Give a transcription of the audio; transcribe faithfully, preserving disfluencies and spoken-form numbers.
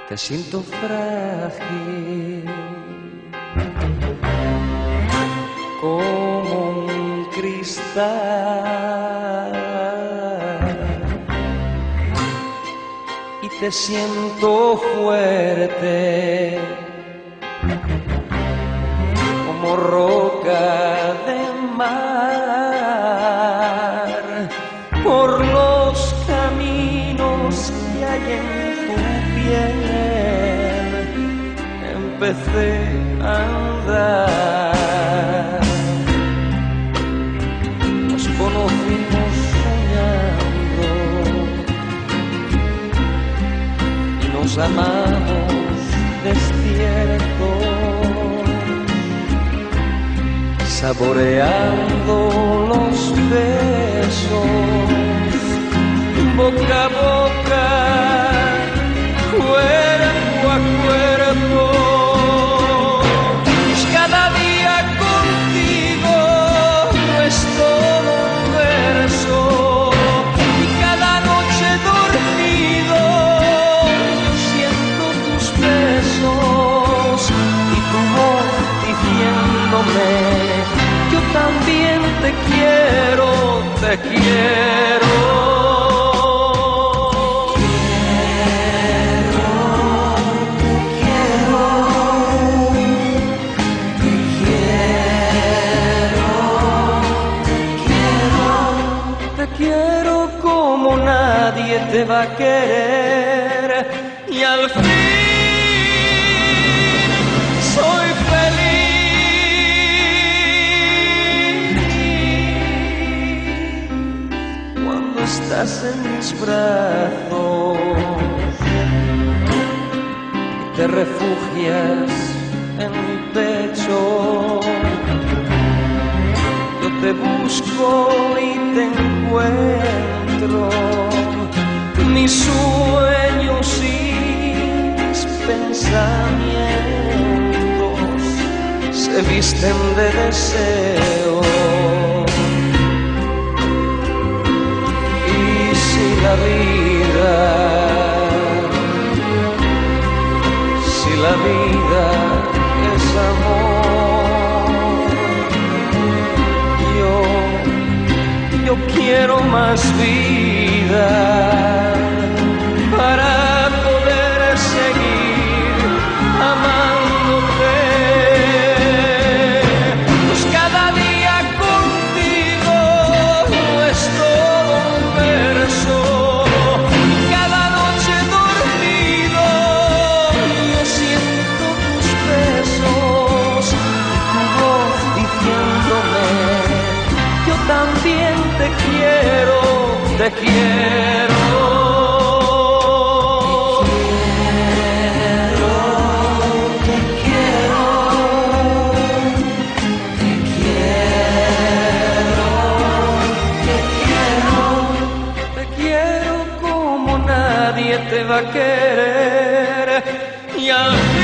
Te siento frágil, como un cristal, y te siento fuerte, como roca de mar, por los caminos que hay en tu piel, empecé a andar. Nos conocimos soñando y nos amamos despiertos, saboreando los besos, boca a boca, cuerpo a cuerpo. Pues cada día contigo no es todo un verso, y cada noche dormido siento tus besos y tu voz diciéndome: yo también te quiero, te quiero. Quiero como nadie te va a querer, y al fin soy feliz cuando estás en mis brazos y te refugias en mi pecho. Yo te busco y te encuentro, mis sueños y mis pensamientos se visten de deseo. Y si la vida, si la vida es amor, yo quiero más vida para poder seguir amándote. Pues cada día contigo no es todo un verso, y cada noche dormido yo siento tus besos, tu voz diciéndome: yo también te quiero, te quiero. Te quiero, te quiero, te quiero, te quiero, te quiero como nadie te va a querer, y al fin